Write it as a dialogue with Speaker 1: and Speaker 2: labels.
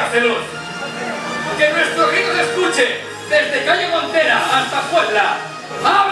Speaker 1: hace luz. ¡Que nuestro grito se escuche desde calle Montera hasta Puebla! ¡Ah!